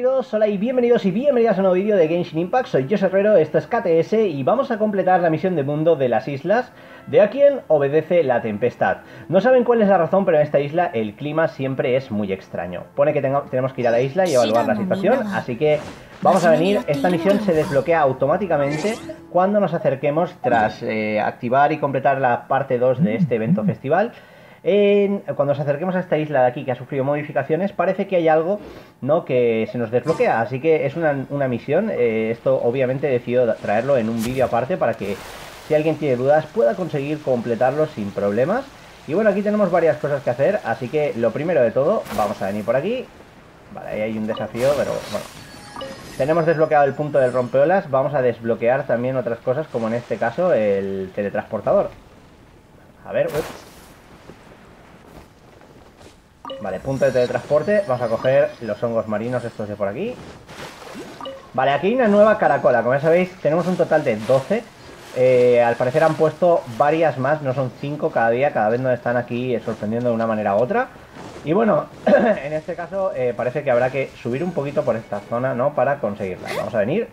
queridos, hola y bienvenidos y bienvenidas a un nuevo vídeo de Genshin Impact. Soy José Herrero, esto es KTS y vamos a completar la misión de mundo de las islas de A quien obedece la tempestad. No saben cuál es la razón, pero en esta isla el clima siempre es muy extraño. Pone que tenemos que ir a la isla y evaluar la situación, así que vamos a venir. Esta misión se desbloquea automáticamente cuando nos acerquemos tras activar y completar la parte 2 de este evento festival. Cuando nos acerquemos a esta isla de aquí que ha sufrido modificaciones, parece que hay algo, ¿no?, que se nos desbloquea, así que es una misión. Esto obviamente he decidido traerlo en un vídeo aparte para que si alguien tiene dudas pueda conseguir completarlo sin problemas. Y bueno, aquí tenemos varias cosas que hacer, así que lo primero de todo, vamos a venir por aquí. Vale, ahí hay un desafío, pero bueno, tenemos desbloqueado el punto del rompeolas. Vamos a desbloquear también otras cosas, como en este caso el teletransportador. A ver, vale, punto de teletransporte. Vamos a coger los hongos marinos estos de por aquí. Vale, aquí hay una nueva caracola. Como ya sabéis, tenemos un total de 12. Al parecer han puesto varias más, no son 5 cada día. Cada vez nos están aquí sorprendiendo de una manera u otra. Y bueno, en este caso parece que habrá que subir un poquito por esta zona, ¿no?, para conseguirla. Vamos a venir.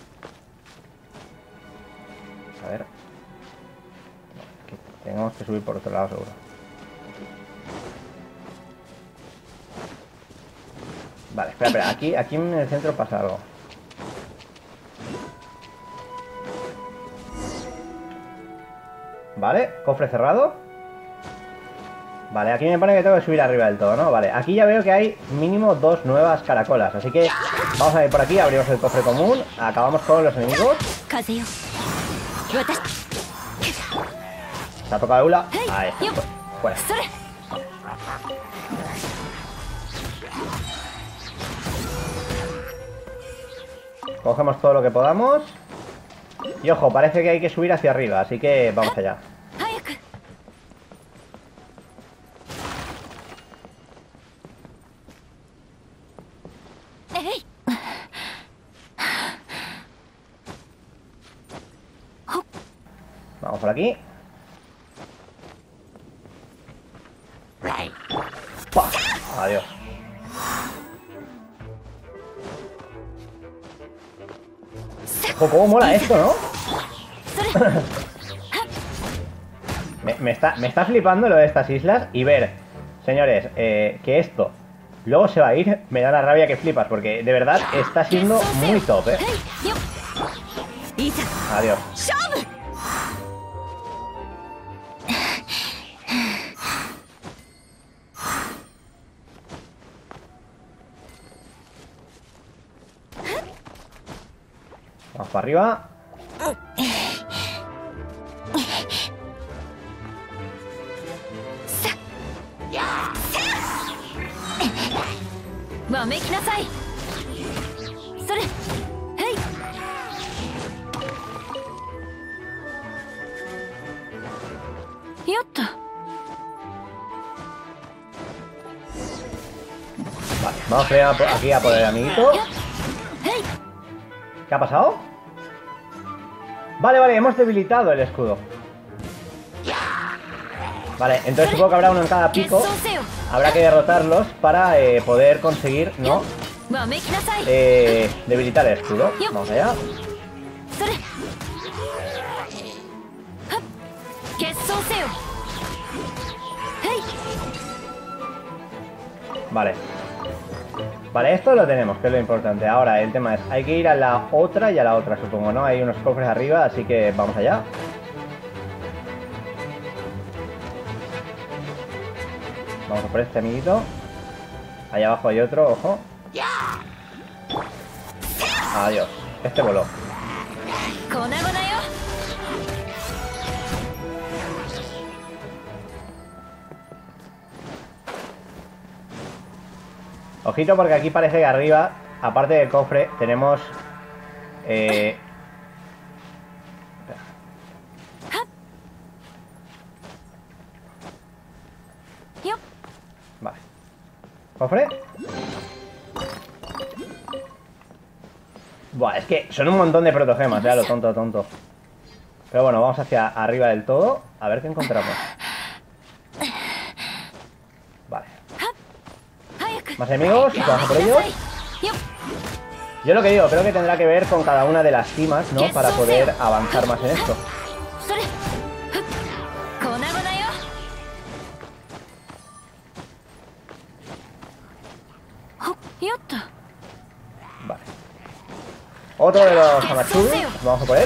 A ver. Aquí tenemos que subir por otro lado seguro. Vale, espera, aquí en el centro pasa algo. Vale, cofre cerrado. Vale, aquí me pone que tengo que subir arriba del todo, ¿no? Vale, aquí ya veo que hay mínimo 2 nuevas caracolas, así que vamos a ir por aquí, abrimos el cofre común, acabamos con los enemigos. Se ha tocado Eula. Ahí está, fuera. Cogemos todo lo que podamos. Y ojo, parece que hay que subir hacia arriba, así que vamos allá. Vamos por aquí. ¡Pah! Adiós. Ojo, cómo mola esto, ¿no? me está flipando lo de estas islas. Y ver, señores, que esto luego se va a ir, me da la rabia que flipas, porque de verdad está siendo muy top, ¿eh? Adiós. Vamos para arriba. Vale, vamos aquí a por el amiguito. ¿Qué ha pasado? Vale, hemos debilitado el escudo. Vale, entonces supongo que habrá uno en cada pico. Habrá que derrotarlos para poder conseguir, ¿no?, debilitar el escudo. Vamos allá. Vale. Vale, esto lo tenemos, que es lo importante. Ahora el tema es, hay que ir a la otra y a la otra, supongo, ¿no? Hay unos cofres arriba, así que vamos allá. Vamos a por este amiguito. Allá abajo hay otro, ojo. Adiós. Este voló. Ojito, porque aquí parece que arriba, aparte del cofre, tenemos... Vale. ¿Cofre? Buah, es que son un montón de protogemas, ya lo tonto. Pero bueno, vamos hacia arriba del todo. A ver qué encontramos. Vale. Más enemigos, vamos a por ellos. Yo lo que digo, creo que tendrá que ver con cada una de las cimas, ¿no? Para poder avanzar más en esto. Vale. Otro de los Amatsu. Vamos a poner.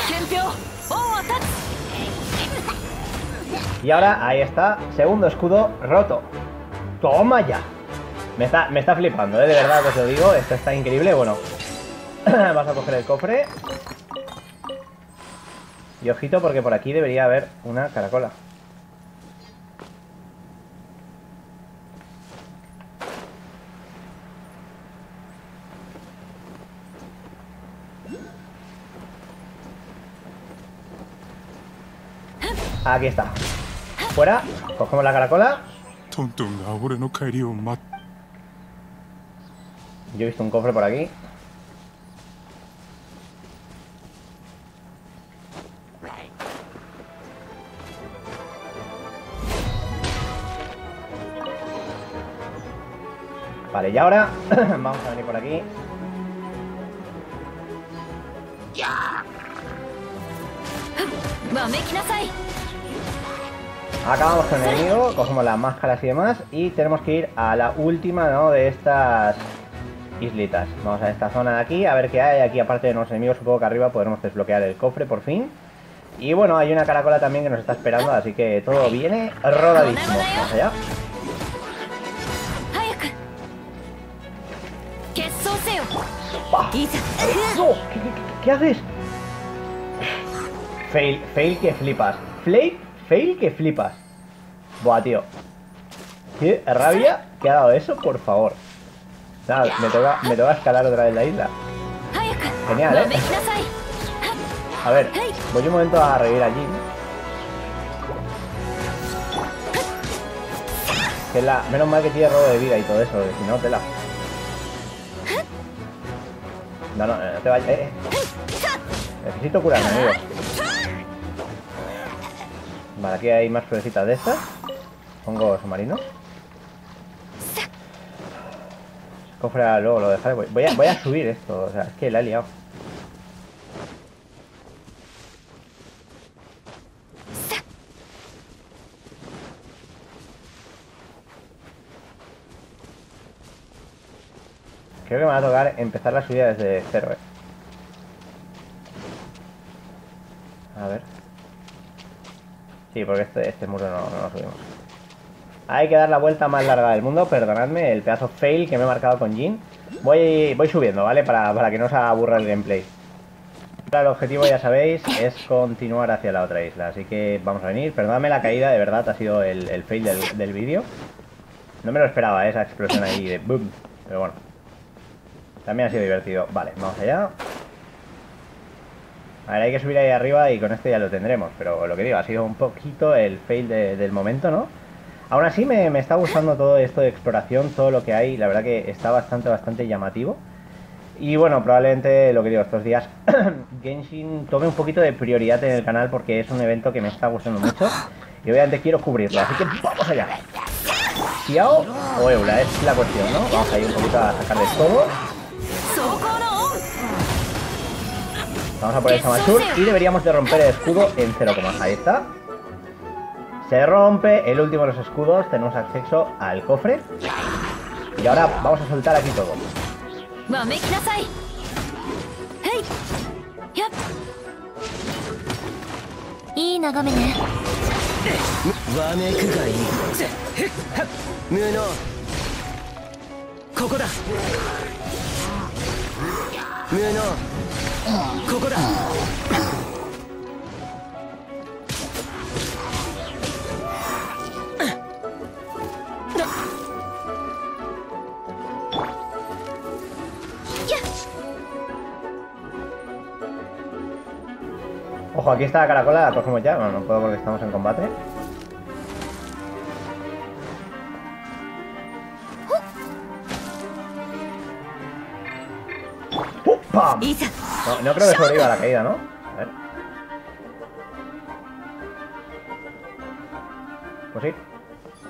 Y ahora, ahí está. Segundo escudo roto. Toma ya. Me está flipando, de verdad que os lo digo. Esto está increíble. Bueno, vamos a coger el cofre. Y ojito porque por aquí debería haber una caracola. Aquí está. Fuera, cogemos la caracola. Yo he visto un cofre por aquí. Vale, y ahora vamos a venir por aquí. Acabamos con el enemigo, cogemos las máscaras y demás. Y tenemos que ir a la última, ¿no? De estas islitas. Vamos a esta zona de aquí, a ver qué hay. Aquí, aparte de los enemigos, supongo que arriba podremos desbloquear el cofre por fin. Y bueno, hay una caracola también que nos está esperando, así que todo viene rodadísimo. Vamos allá. ¡No! ¿Qué haces? Fail que flipas. Fail que flipas. Buah, tío. Qué rabia que ha dado eso, por favor. Nada, me toca escalar otra vez la isla. Genial, ¿eh? A ver, voy un momento a revivir allí. Que es la... Menos mal que tiene robo de vida y todo eso, si no, tela. No te vayas. Necesito curarme, amigo. Vale, aquí hay más florecitas de estas. Pongo submarinos. Cofre, luego lo dejaré. Voy a subir esto. O sea, es que la he liado. Creo que me va a tocar empezar la subida desde cero, A ver. Sí, porque este muro no lo subimos. Hay que dar la vuelta más larga del mundo. Perdonadme el pedazo fail que me he marcado con Jin. Voy subiendo, ¿vale? Para que no os aburra el gameplay. El objetivo, ya sabéis, es continuar hacia la otra isla. Así que vamos a venir. Perdonadme la caída, de verdad, ha sido el fail del vídeo. No me lo esperaba, esa explosión ahí de boom. Pero bueno. También ha sido divertido. Vale, vamos allá. A ver, hay que subir ahí arriba y con esto ya lo tendremos. Pero lo que digo, ha sido un poquito el fail del momento, ¿no? Aún así me está gustando todo esto de exploración, todo lo que hay. La verdad que está bastante llamativo. Y bueno, probablemente, lo que digo, estos días Genshin tome un poquito de prioridad en el canal porque es un evento que me está gustando mucho. Y obviamente quiero cubrirlo, así que vamos allá. Xiao o Eula, es la cuestión, ¿no? Vamos a ir un poquito a sacarles todo. Vamos a poner esa Machur y deberíamos de romper el escudo en 0, ahí está. Se rompe el último de los escudos, tenemos acceso al cofre. Y ahora vamos a soltar aquí todo. Ojo, aquí está la caracola, la cogemos ya. No puedo porque estamos en combate. ¡Pam! No creo que sobreviva la caída, ¿no? A ver. Pues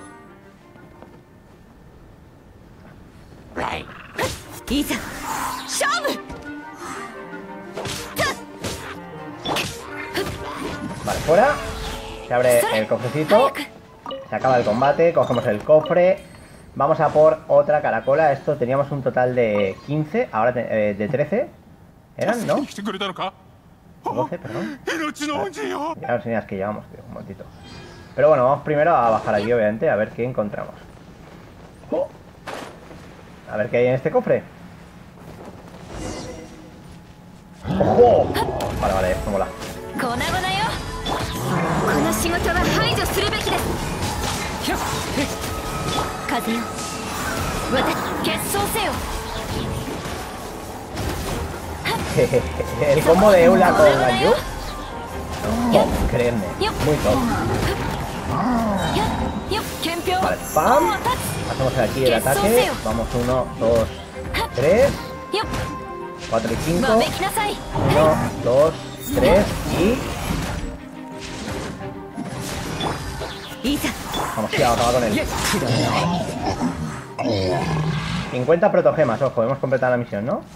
sí. Vale, fuera. Se abre el cofrecito. Se acaba el combate, cogemos el cofre. Vamos a por otra caracola. Esto teníamos un total de 15, ahora de 13. ¿Eran, no? 12, perdón. Ya las señas que llevamos, tío, un momentito. Pero bueno, vamos primero a bajar aquí, obviamente, a ver qué encontramos. A ver qué hay en este cofre. ¡Ojo! Vale, vale, esto mola. El combo de Eula con Ganyu. No, creedme, muy top. Vale, pam. Hacemos aquí el ataque. Vamos 1, 2, 3, 4 y 5. 1, 2, 3 y... Vamos, ya, acaba con él. 50 protogemas, ojo, hemos completado la misión, ¿no?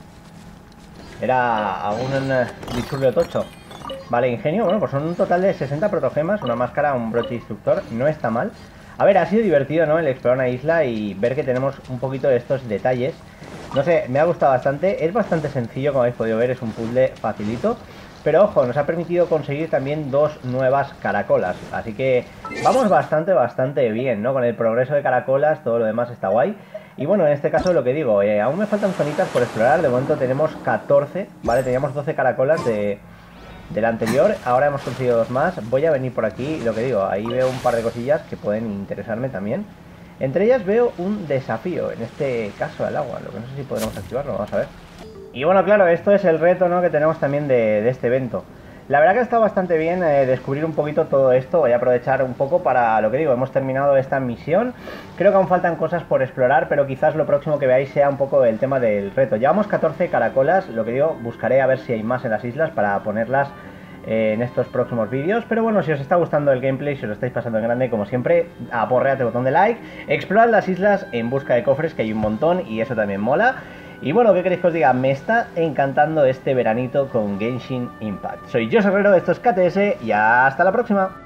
Era algún disturbio tocho. Vale, ingenio, bueno, pues son un total de 60 protogemas, una máscara, un broche instructor, no está mal. A ver, ha sido divertido, ¿no? El explorar una isla y ver que tenemos un poquito de estos detalles. No sé, me ha gustado bastante, es bastante sencillo, como habéis podido ver, es un puzzle facilito. Pero ojo, nos ha permitido conseguir también 2 nuevas caracolas. Así que vamos bastante bien, ¿no? Con el progreso de caracolas, todo lo demás está guay. Y bueno, en este caso lo que digo, aún me faltan zonitas por explorar. De momento tenemos 14, ¿vale? Teníamos 12 caracolas del anterior. Ahora hemos conseguido 2 más. Voy a venir por aquí, lo que digo, ahí veo un par de cosillas que pueden interesarme también. Entre ellas veo un desafío, en este caso al agua. Lo que no sé si podremos activarlo, vamos a ver. Y bueno, claro, esto es el reto, ¿no?, que tenemos también de este evento. La verdad que ha estado bastante bien descubrir un poquito todo esto. Voy a aprovechar un poco para, lo que digo, hemos terminado esta misión. Creo que aún faltan cosas por explorar, pero quizás lo próximo que veáis sea un poco el tema del reto. Llevamos 14 caracolas, lo que digo, buscaré a ver si hay más en las islas para ponerlas en estos próximos vídeos. Pero bueno, si os está gustando el gameplay, si os lo estáis pasando en grande, como siempre, aporreate el botón de like, explorad las islas en busca de cofres, que hay un montón y eso también mola. Y bueno, ¿qué queréis que os diga? Me está encantando este veranito con Genshin Impact. Soy José Herrero, esto es KTS y hasta la próxima.